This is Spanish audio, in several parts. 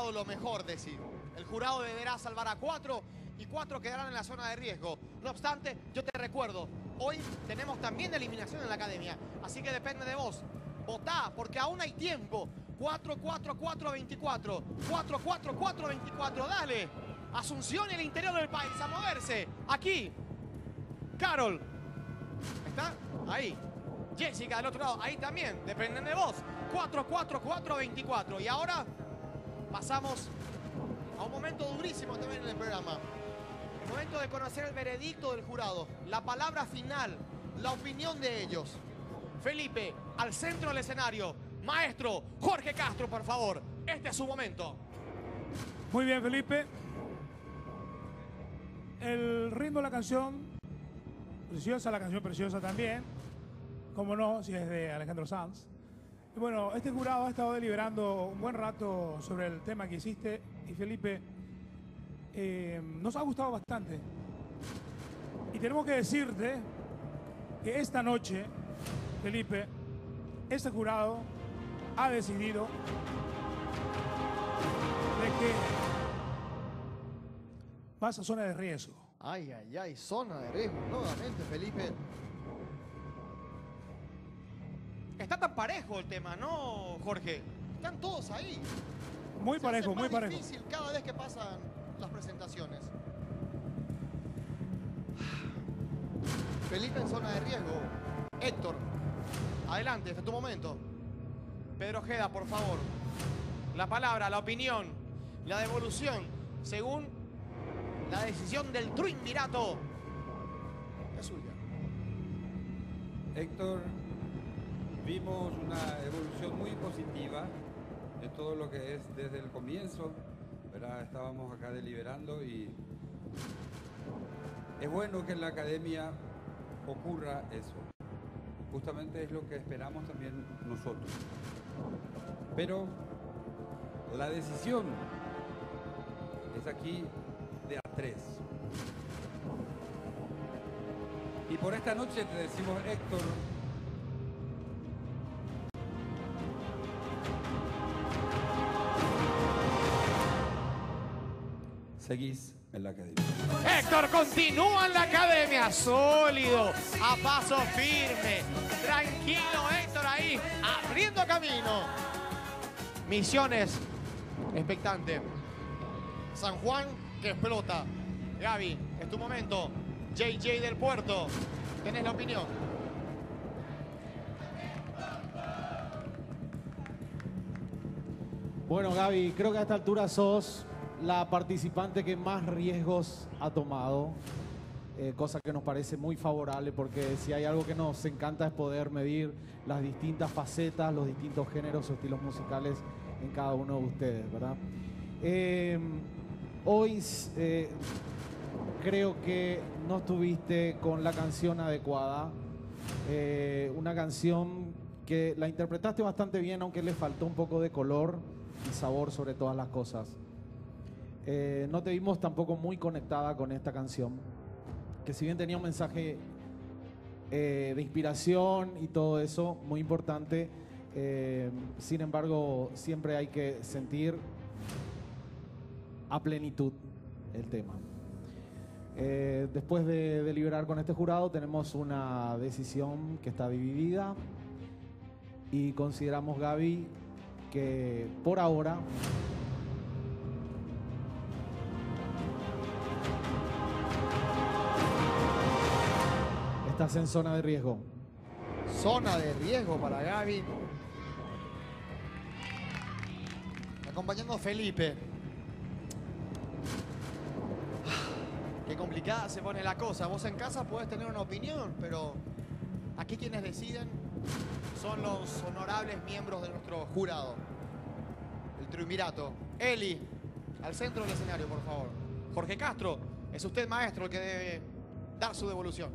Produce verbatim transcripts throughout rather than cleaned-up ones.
dado lo mejor de sí. El jurado deberá salvar a cuatro y cuatro quedarán en la zona de riesgo. No obstante, yo te recuerdo, hoy tenemos también eliminación en la academia, así que depende de vos. Votá, porque aún hay tiempo. cuatro cuatro cuatro veinticuatro. cuatro cuatro cuatro veinticuatro. Dale. Asunción y el interior del país a moverse. Aquí. Carol. ¿Está? Ahí. Jessica del otro lado. Ahí también. Dependen de vos. cuatro cuatro cuatro veinticuatro. Y ahora pasamos a un momento durísimo también en el programa. El momento de conocer el veredicto del jurado. La palabra final. La opinión de ellos. Felipe, al centro del escenario. Maestro Jorge Castro, por favor. Este es su momento. Muy bien, Felipe. El ritmo de la canción, preciosa, la canción preciosa también. Como no, si es de Alejandro Sanz. Y bueno, este jurado ha estado deliberando un buen rato sobre el tema que hiciste. Y Felipe, eh, nos ha gustado bastante. Y tenemos que decirte que esta noche, Felipe, este jurado ha decidido de que vas a zona de riesgo. Ay, ay, ay, zona de riesgo nuevamente, Felipe. Está tan parejo el tema, ¿no, Jorge? Están todos ahí. Muy Se parejo, hace muy más parejo. difícil cada vez que pasan las presentaciones. Felipe en zona de riesgo. Héctor, adelante, este es tu momento. Pedro Ojeda, por favor. La palabra, la opinión, la devolución, según la decisión del triunvirato. Es suya. Héctor, vimos una evolución muy positiva de todo lo que es desde el comienzo, ¿verdad? Estábamos acá deliberando y es bueno que en la academia ocurra eso. Justamente es lo que esperamos también nosotros. Pero la decisión es aquí de a tres. Y por esta noche te decimos, Héctor, seguís en la academia. Héctor continúa en la academia, sólido, a paso firme, tranquilo Héctor ahí, abriendo camino. Misiones, expectante. San Juan que explota. Gaby, es tu momento. J J del Puerto, tenés la opinión. Bueno, Gaby, creo que a esta altura sos la participante que más riesgos ha tomado, eh, cosa que nos parece muy favorable porque si hay algo que nos encanta es poder medir las distintas facetas, los distintos géneros o estilos musicales en cada uno de ustedes, ¿verdad? Eh, hoy eh, creo que no estuviste con la canción adecuada, eh, una canción que la interpretaste bastante bien, aunque le faltó un poco de color y sabor sobre todas las cosas. Eh, no te vimos tampoco muy conectada con esta canción, que si bien tenía un mensaje eh, de inspiración y todo eso, muy importante, eh, sin embargo, siempre hay que sentir a plenitud el tema. Eh, después de deliberar con este jurado, tenemos una decisión que está dividida y consideramos, Gaby, que por ahora estás en zona de riesgo. Zona de riesgo para Gaby. Acompañando a Felipe. Qué complicada se pone la cosa. Vos en casa podés tener una opinión, pero aquí quienes deciden son los honorables miembros de nuestro jurado. El triunvirato. Eli, al centro del escenario, por favor. Jorge Castro, es usted, maestro, el que debe dar su devolución.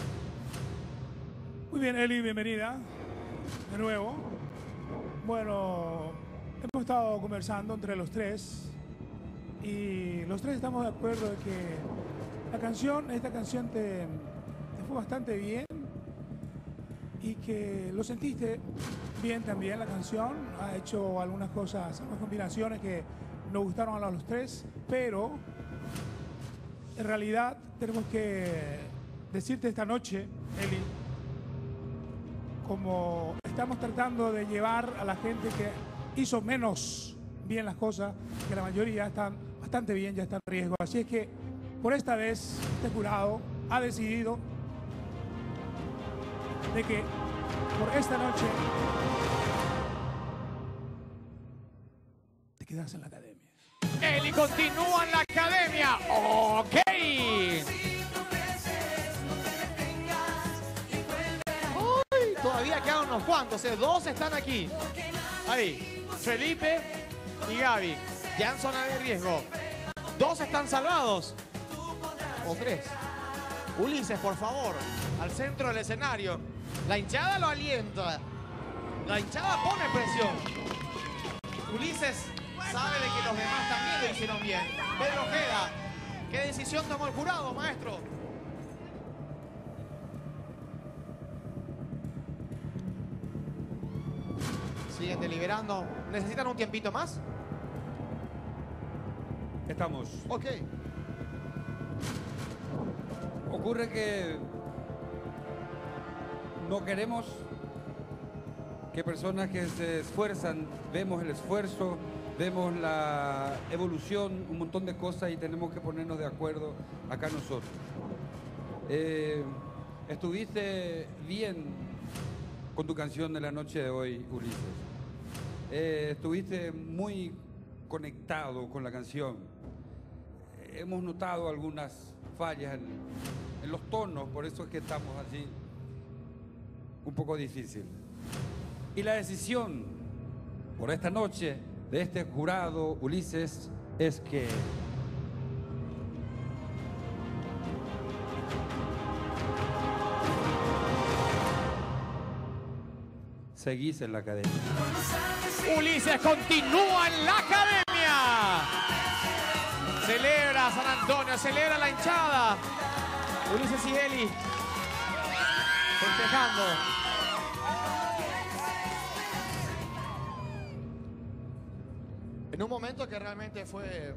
Muy bien, Eli, bienvenida de nuevo. Bueno, hemos estado conversando entre los tres y los tres estamos de acuerdo de que la canción, esta canción te, te fue bastante bien y que lo sentiste bien también la canción. Ha hecho algunas cosas, algunas combinaciones que nos gustaron a los tres, pero en realidad tenemos que decirte esta noche, Eli, como estamos tratando de llevar a la gente que hizo menos bien las cosas, que la mayoría están bastante bien, ya está en riesgo. Así es que por esta vez este jurado ha decidido de que por esta noche te quedas en la academia. Eli continúa en la academia. Ok. Uy, todavía quedan unos cuantos. ¿eh? Dos están aquí. Ahí. Felipe y Gaby. Ya en zona de riesgo. Dos están salvados. O tres. Ulises, por favor. Al centro del escenario. La hinchada lo alienta. La hinchada pone presión. Ulises sabe de que los demás también lo hicieron bien. Pedro Ojeda, ¿qué decisión tomó el jurado, maestro? Siguen deliberando. ¿Necesitan un tiempito más? Estamos. Ok. Ocurre que no queremos que personas que se esfuerzan, vemos el esfuerzo, vemos la evolución, un montón de cosas y tenemos que ponernos de acuerdo acá nosotros. Eh, estuviste bien con tu canción de la noche de hoy, Ulises. Eh, estuviste muy conectado con la canción. Eh, hemos notado algunas fallas en, en los tonos, por eso es que estamos así un poco difícil. Y la decisión por esta noche de este jurado, Ulises, es que seguís en la academia. Ulises continúa en la academia. Celebra San Antonio, celebra la hinchada. Ulises y Eli festejando. En un momento que realmente fue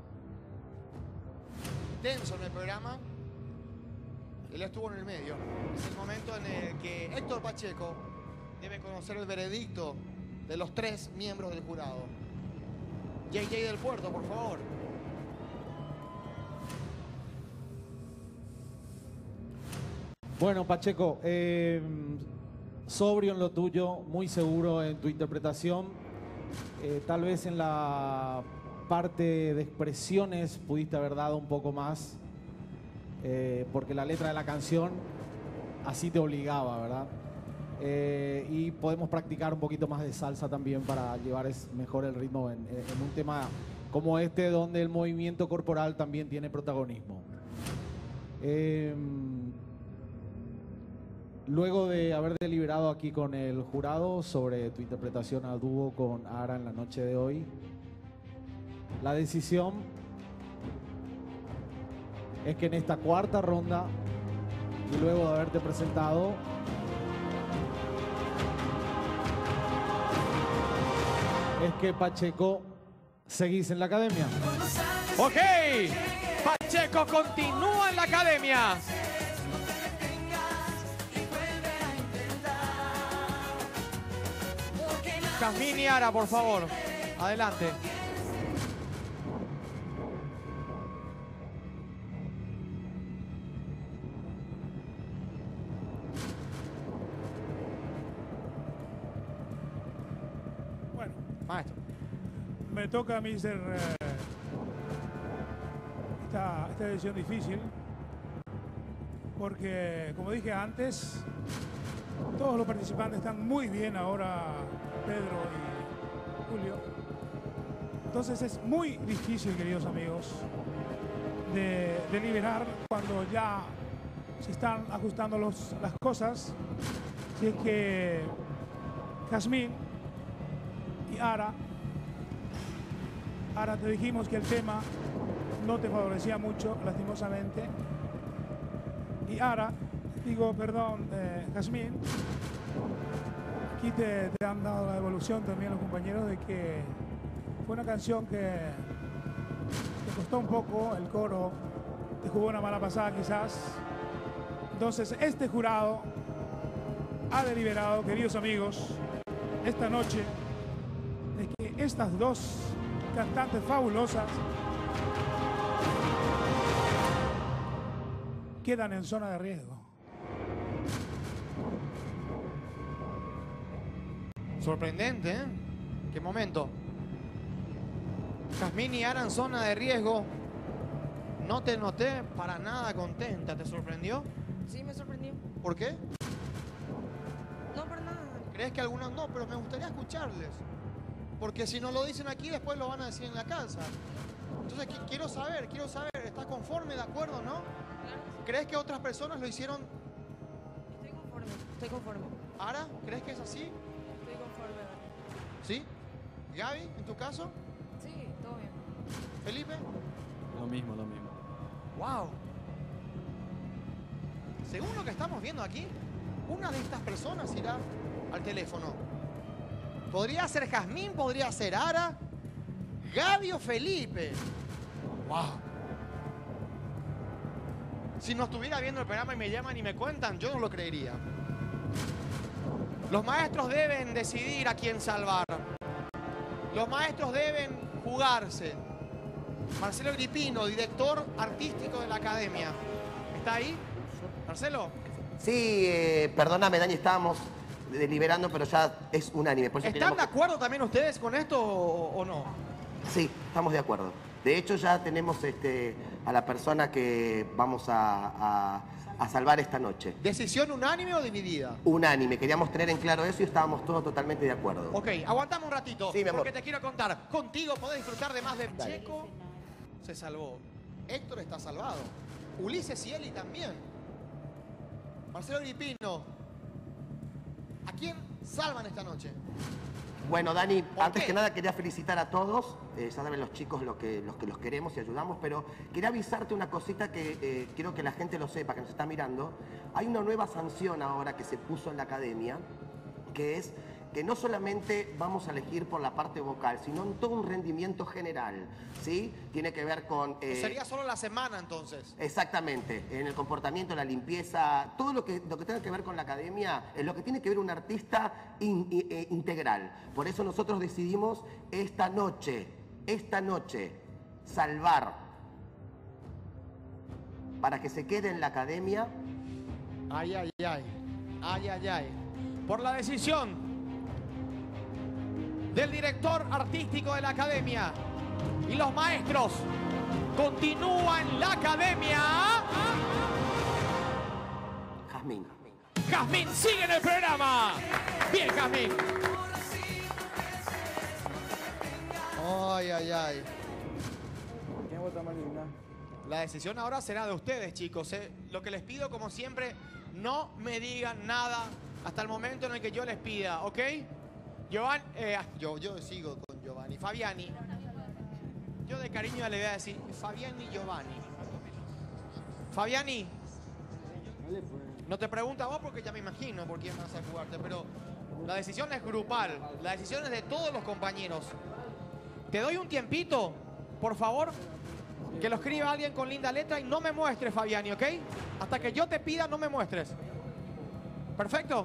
tenso en el programa, él estuvo en el medio. Es el momento en el que Héctor Pacheco debe conocer el veredicto de los tres miembros del jurado. J J del Puerto, por favor. Bueno, Pacheco, eh, sobrio en lo tuyo, muy seguro en tu interpretación. Eh, tal vez en la parte de expresiones pudiste haber dado un poco más, eh, porque la letra de la canción así te obligaba, ¿verdad? Eh, y podemos practicar un poquito más de salsa también para llevar es mejor el ritmo en, en un tema como este, donde el movimiento corporal también tiene protagonismo. Eh, Luego de haber deliberado aquí con el jurado sobre tu interpretación a dúo con Ara en la noche de hoy, la decisión es que en esta cuarta ronda, y luego de haberte presentado, es que Pacheco seguís en la academia. Ok, Pacheco continúa en la academia. Jazmín y Ara, por favor, adelante. Bueno, maestro, me toca a mí ser eh, esta, esta decisión difícil, porque como dije antes, todos los participantes están muy bien ahora, Pedro y Julio. Entonces es muy difícil, queridos amigos, de deliberar cuando ya se están ajustando los, las cosas. Si es que Jazmín y Ara, Ara, te dijimos que el tema no te favorecía mucho, lastimosamente. Y Ara, digo, perdón, eh, Jazmín, aquí te, te han dado la devolución también los compañeros de que fue una canción que, que costó un poco, el coro te jugó una mala pasada quizás. Entonces este jurado ha deliberado, queridos amigos, esta noche, de que estas dos cantantes fabulosas quedan en zona de riesgo. Sorprendente, ¿eh? Qué momento. Jazmín y Ara en zona de riesgo. No te noté para nada contenta. ¿Te sorprendió? Sí, me sorprendió. ¿Por qué? No, por nada. ¿Crees que algunos no? Pero me gustaría escucharles. Porque si no lo dicen aquí, después lo van a decir en la casa. Entonces qu quiero saber, quiero saber. ¿Estás conforme, de acuerdo, no? Claro. ¿Crees que otras personas lo hicieron? Estoy conforme, estoy conforme. ¿Ara? ¿Crees que es así? Estoy conforme. ¿Sí? ¿Gaby, en tu caso? Sí, todo bien. ¿Felipe? Lo mismo, lo mismo. ¡Wow! Según lo que estamos viendo aquí, una de estas personas irá al teléfono. Podría ser Jazmín, podría ser Ara, Gaby o Felipe. ¡Wow! Si no estuviera viendo el programa y me llaman y me cuentan, yo no lo creería. Los maestros deben decidir a quién salvar. Los maestros deben jugarse. Marcelo Gripino, director artístico de la academia. ¿Está ahí? Marcelo. Sí, eh, perdóname, Dani, estábamos deliberando, pero ya es unánime. Por eso ¿Están tenemos de que- acuerdo también ustedes con esto o, o no? Sí, estamos de acuerdo. De hecho, ya tenemos este, a la persona que vamos a, a- a salvar esta noche. ¿Decisión unánime o dividida? Unánime. Queríamos tener en claro eso y estábamos todos totalmente de acuerdo. Ok, aguantame un ratito. Sí, mi amor. Porque te quiero contar. Contigo podés disfrutar de más de... Checo se salvó. Héctor está salvado. Ulises y Eli también. Marcelo Gripino. ¿A quién salvan esta noche? Bueno, Dani, ¿Por antes qué? que nada quería felicitar a todos. Eh, ya saben los chicos lo que, los que los queremos y ayudamos, pero quería avisarte una cosita que eh, quiero que la gente lo sepa, que nos está mirando. Hay una nueva sanción ahora que se puso en la academia, que es que no solamente vamos a elegir por la parte vocal, sino en todo un rendimiento general, ¿sí? Tiene que ver con... eh, Sería solo la semana entonces. Exactamente, en el comportamiento, la limpieza, todo lo que, lo que tenga que ver con la academia es lo que tiene que ver un artista in- i- eh, integral. Por eso nosotros decidimos esta noche, esta noche, salvar para que se quede en la academia. Ay, ay, ay. Ay, ay, ay. Por la decisión del director artístico de la academia y los maestros, continúa en la academia. Jazmín. Jazmín sigue en el programa. Bien, Jazmín. Ay, ay, ay. ¿Quién vota más linda? La decisión ahora será de ustedes, chicos. ¿eh? Lo que les pido, como siempre, no me digan nada hasta el momento en el que yo les pida, ¿ok? Giovanni, eh, yo, yo sigo con Giovanni. Fabiani. Yo de cariño le voy a decir Fabiani Giovanni. Fabiani, Dale, pues. no te pregunto a vos porque ya me imagino por quién vas a jugarte, pero la decisión es grupal. La decisión es de todos los compañeros. Te doy un tiempito, por favor, que lo escriba alguien con linda letra y no me muestres, Fabiani, ¿ok? Hasta que yo te pida, no me muestres. ¿Perfecto?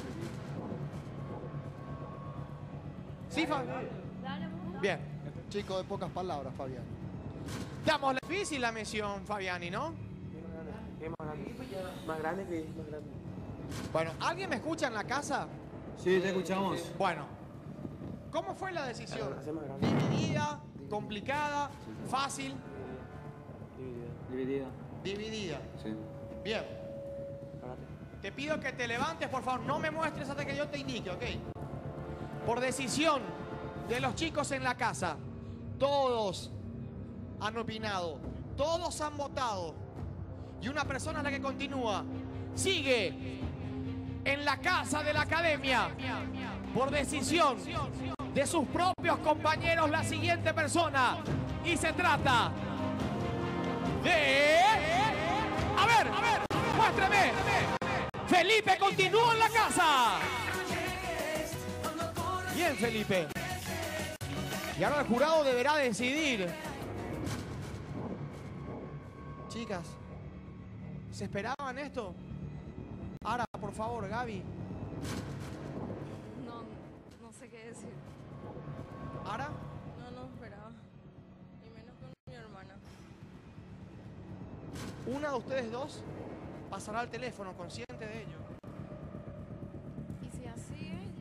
¿Sí, Fabiani? Bien. Chico de pocas palabras, Fabiani. Damos difícil la misión, Fabiani, ¿no? ¿Qué más grande? Más grande que más grande. Bueno, ¿alguien me escucha en la casa? Sí, te escuchamos. Bueno, ¿cómo fue la decisión? Hace más grande. ¿Dividida? ¿Complicada? ¿Fácil? Dividida. Dividida. Sí. Bien. Te pido que te levantes, por favor. No me muestres hasta que yo te indique, ¿ok? Por decisión de los chicos en la casa, todos han opinado, todos han votado. Y una persona es la que continúa. Sigue en la casa de la academia. Por decisión de sus propios compañeros, la siguiente persona. Y se trata de... A ver, a ver, muéstrame. Felipe continúa en la casa. Bien, Felipe. Y ahora el jurado deberá decidir. Chicas, ¿se esperaban esto? Ara, por favor, Gaby. No, no sé qué decir. Ara, No, no esperaba. Y menos con mi hermana. una de ustedes dos pasará al teléfono, consciente de ello. Y si así es,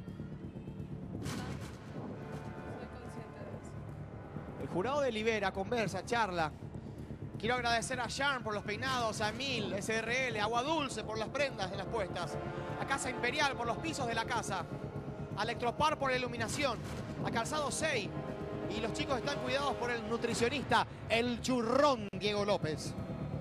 soy consciente de eso. El jurado delibera, conversa, charla. Quiero agradecer a Sharn por los peinados, a Emil, S R L, Agua Dulce por las prendas de las puestas, a Casa Imperial por los pisos de la casa, a Electropar por la iluminación, a Calzado seis. Y los chicos están cuidados por el nutricionista, el churrón Diego López.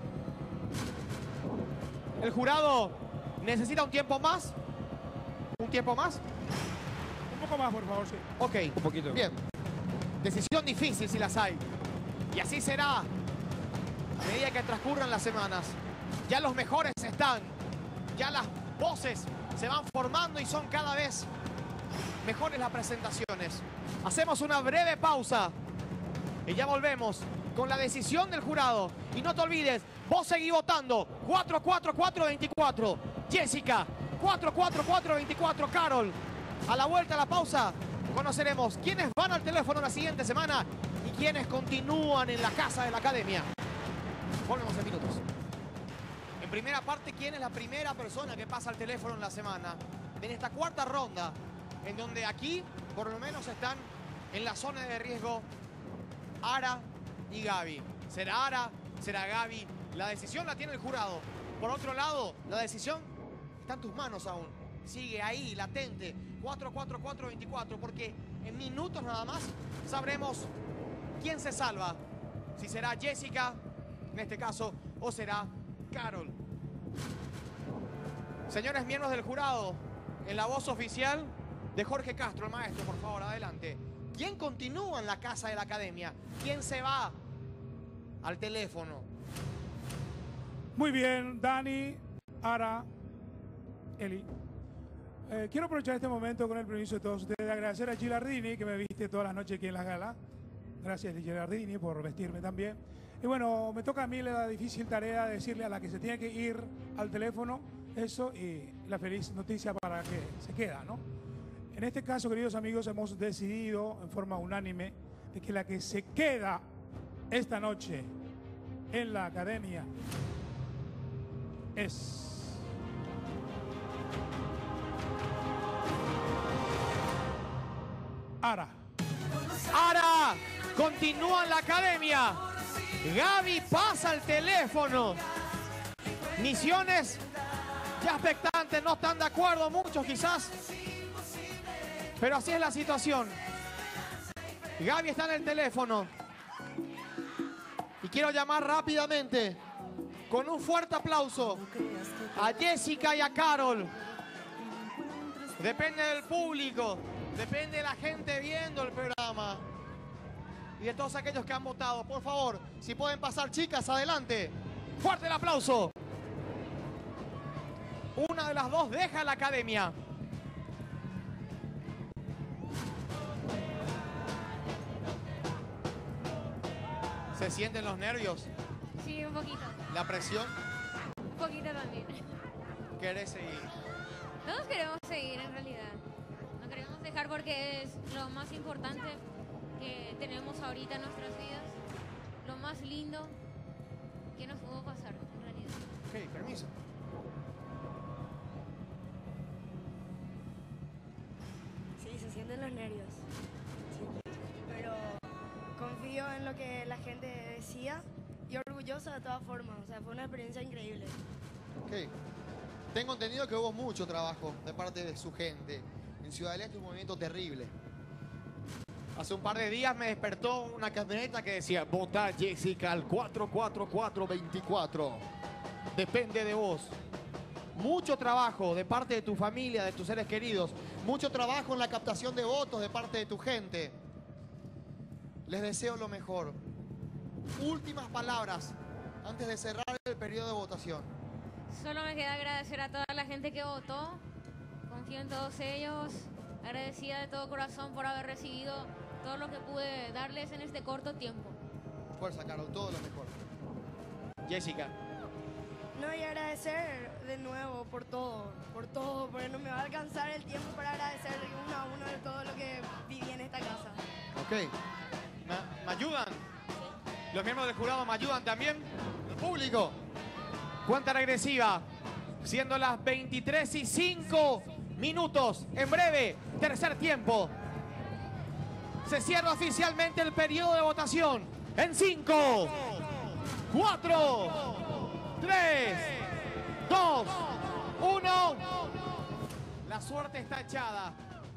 El jurado necesita un tiempo más. ¿Un tiempo más? Un poco más, por favor, sí. Ok. Un poquito. Bien. Decisión difícil si las hay. Y así será a medida que transcurran las semanas. Ya los mejores están. Ya las voces se van formando y son cada vez mejores las presentaciones. Hacemos una breve pausa y ya volvemos con la decisión del jurado. Y no te olvides, vos seguí votando. cuatro cuatro cuatro veinticuatro. Jessica. cuatro cuatro cuatro veinticuatro. Carol. A la vuelta a la pausa conoceremos quiénes van al teléfono la siguiente semana y quiénes continúan en la casa de la academia. Volvemos en minutos. En primera parte, ¿quién es la primera persona que pasa al teléfono en la semana? En esta cuarta ronda, en donde aquí, por lo menos, están en la zona de riesgo Ara y Gaby. ¿Será Ara? ¿Será Gaby? La decisión la tiene el jurado. Por otro lado, la decisión está en tus manos aún. Sigue ahí, latente. cuatro cuatro cuatro veinticuatro, porque en minutos nada más sabremos quién se salva. Si será Jessica, en este caso, o será Carol. Señores miembros del jurado, en la voz oficial de Jorge Castro, el maestro, por favor, adelante. ¿Quién continúa en la casa de la academia? ¿Quién se va al teléfono? Muy bien, Dani, Ara, Eli. Eh, quiero aprovechar este momento con el permiso de todos ustedes de agradecer a Gilardini, que me viste todas las noches aquí en la gala. Gracias, Gilardini, por vestirme también. Y bueno, me toca a mí la difícil tarea de decirle a la que se tiene que ir al teléfono eso y la feliz noticia para que se queda, ¿no? En este caso, queridos amigos, hemos decidido en forma unánime de que la que se queda esta noche en la academia es... Ara. Ara continúa en la academia. Gaby pasa al teléfono. Misiones ya expectantes, no están de acuerdo muchos quizás. Pero así es la situación. Gaby está en el teléfono. Y quiero llamar rápidamente, con un fuerte aplauso, a Jessica y a Carol. Depende del público, depende de la gente viendo el programa. Y de todos aquellos que han votado. Por favor, si pueden pasar, chicas, adelante. Fuerte el aplauso. Una de las dos deja la academia. ¿Se sienten los nervios? Sí, un poquito. ¿La presión? Un poquito también. ¿Querés seguir? Todos queremos seguir en realidad. No queremos dejar porque es lo más importante que tenemos ahorita en nuestras vidas. Lo más lindo que nos pudo pasar en realidad. Ok, permiso. Sí, se sienten los nervios. Sí. Pero confío en lo que la gente decía y orgullosa de todas formas. O sea, fue una experiencia increíble. Ok. Tengo entendido que hubo mucho trabajo de parte de su gente. En Ciudad del Este un movimiento terrible. Hace un par de días me despertó una camioneta que decía: vota Jessica al cuatro cuatro cuatro veinticuatro. Depende de vos. Mucho trabajo de parte de tu familia, de tus seres queridos. Mucho trabajo en la captación de votos de parte de tu gente. Les deseo lo mejor. Últimas palabras antes de cerrar el periodo de votación. Solo me queda agradecer a toda la gente que votó. Confío en todos ellos. Agradecida de todo corazón por haber recibido todo lo que pude darles en este corto tiempo. Fuerza, Carol, todo lo mejor. Jessica. No, y agradecer de nuevo por todo, por todo, porque no me va a alcanzar el tiempo para agradecer uno a uno de todo lo que viví en esta casa. Ok. ¿Me, me ayudan? Los miembros del jurado me ayudan también. El público. Cuenta regresiva. Siendo las veintitrés y cinco minutos. En breve, tercer tiempo. Se cierra oficialmente el periodo de votación. En cinco, cuatro, tres, dos, uno. La suerte está echada.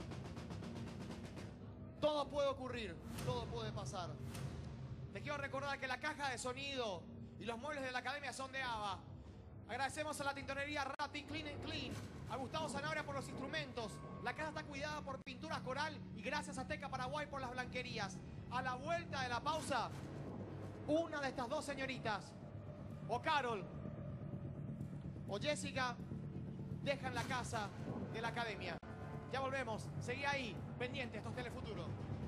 Todo puede ocurrir, todo puede pasar. Te quiero recordar que la caja de sonido y los muebles de la academia son de ABBA. Agradecemos a la tintorería Rapid Clean and Clean, a Gustavo Zanabria por los instrumentos. La casa está cuidada por Pinturas Coral y gracias a Teca Paraguay por las blanquerías. A la vuelta de la pausa, una de estas dos señoritas, o Carol o Jessica, dejan la casa de la academia. Ya volvemos, seguí ahí, pendiente, esto es Telefuturo.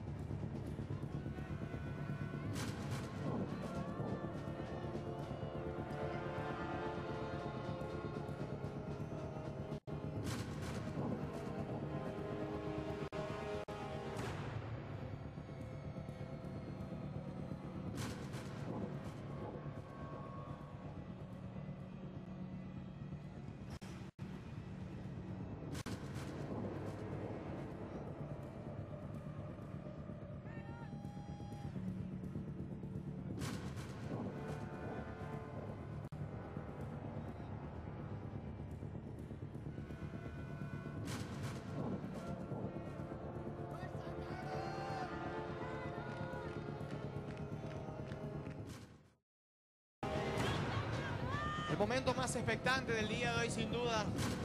El momento más expectante del día de hoy, sin duda,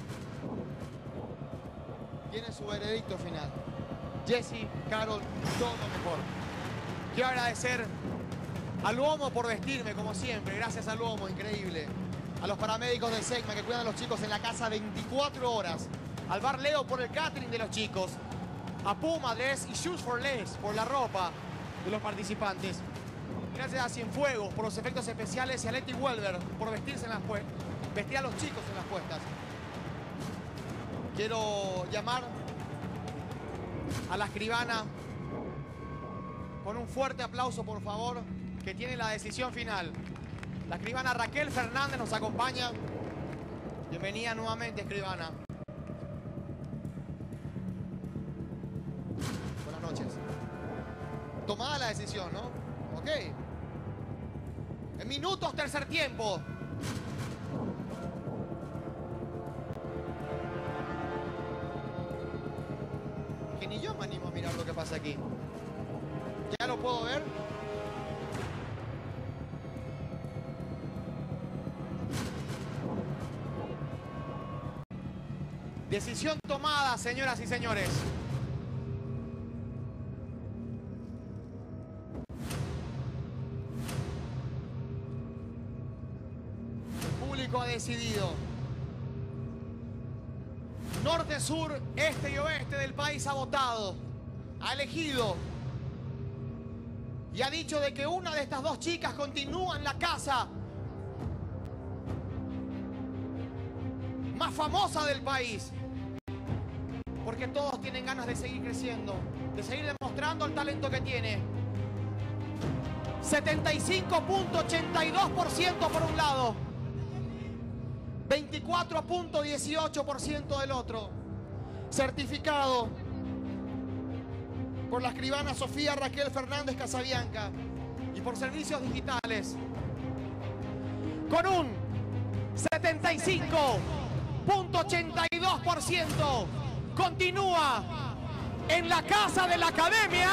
tiene su veredicto final. Jessy, Carol, todo lo mejor. Quiero agradecer a Luomo por vestirme, como siempre. Gracias a Luomo, increíble. A los paramédicos de SECMA que cuidan a los chicos en la casa veinticuatro horas. Al Bar Leo por el catering de los chicos. A Puma, Dress y Shoes for Less por la ropa de los participantes. Gracias a Cienfuegos por los efectos especiales y a Leti Welber por vestirse en las vestir a los chicos en las puestas. Quiero llamar a la escribana con un fuerte aplauso, por favor, que tiene la decisión final. La escribana Raquel Fernández nos acompaña. Bienvenida nuevamente, escribana. Buenas noches. Tomada la decisión, ¿no? Ok. En minutos, tercer tiempo. Que ni yo me animo a mirar lo que pasa aquí. ¿Ya lo puedo ver? Decisión tomada, señoras y señores. Ha decidido. Norte, sur, este y oeste del país ha votado, ha elegido y ha dicho de que una de estas dos chicas continúa en la casa más famosa del país, porque todos tienen ganas de seguir creciendo, de seguir demostrando el talento que tiene. setenta y cinco punto ochenta y dos por ciento por un lado, veinticuatro punto dieciocho por ciento del otro. Certificado por la escribana Sofía Raquel Fernández Casabianca y por Servicios Digitales. Con un setenta y cinco punto ochenta y dos por ciento continúa en la casa de la academia.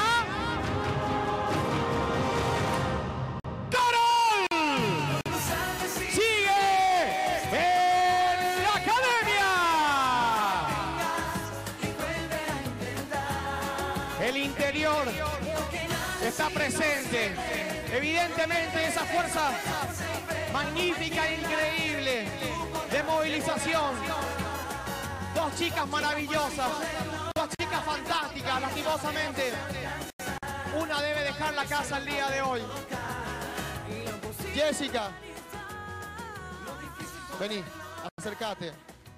Está presente, evidentemente, esa fuerza magnífica e increíble de movilización. Dos chicas maravillosas, dos chicas fantásticas, lastimosamente. una debe dejar la casa el día de hoy. Jessica, vení, acércate.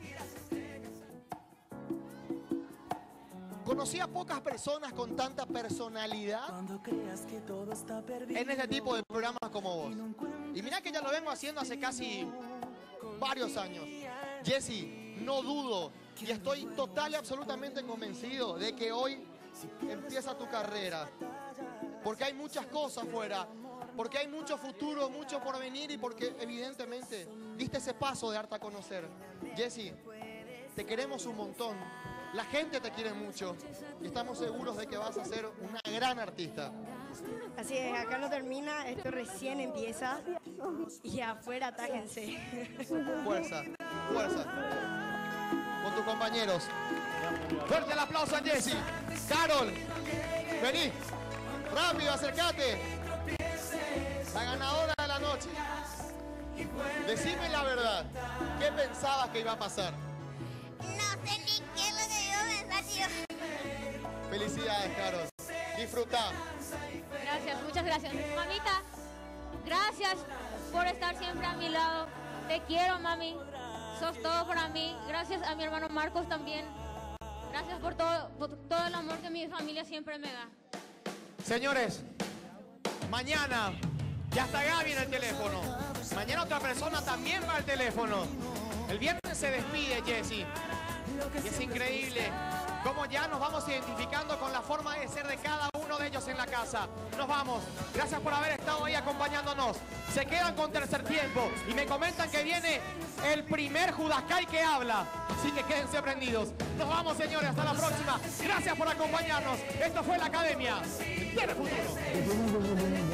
Conocí a pocas personas con tanta personalidad en este tipo de programas como vos. Y mirá que ya lo vengo haciendo hace casi varios años. Jessy, no dudo y estoy total y absolutamente convencido de que hoy empieza tu carrera. Porque hay muchas cosas fuera, porque hay mucho futuro, mucho por venir y porque evidentemente diste ese paso de darte a conocer. Jessy, te queremos un montón. La gente te quiere mucho y estamos seguros de que vas a ser una gran artista. Así es, acá no termina, esto recién empieza y afuera atájense. Fuerza, fuerza. Con tus compañeros. Fuerte el aplauso a Jessy. Carol, vení. Rápido, acércate. La ganadora de la noche. Decime la verdad. ¿Qué pensabas que iba a pasar? No sé ni qué es lo que iba a pensar, tío. Felicidades, Carol. Disfruta. Gracias, muchas gracias. Mamita, gracias por estar siempre a mi lado. Te quiero, mami. Sos todo para mí. Gracias a mi hermano Marcos también. Gracias por todo, por todo el amor que mi familia siempre me da. Señores, mañana ya está Gaby en el teléfono. Mañana otra persona también va al teléfono. El viernes se despide Jessy. Y es increíble cómo ya nos vamos identificando con la forma de ser de cada uno de ellos en la casa. Nos vamos. Gracias por haber estado ahí acompañándonos. Se quedan con tercer tiempo y me comentan que viene el primer Judascay que habla. Así que quédense prendidos. Nos vamos, señores. Hasta la próxima. Gracias por acompañarnos. Esto fue la Academia del Futuro.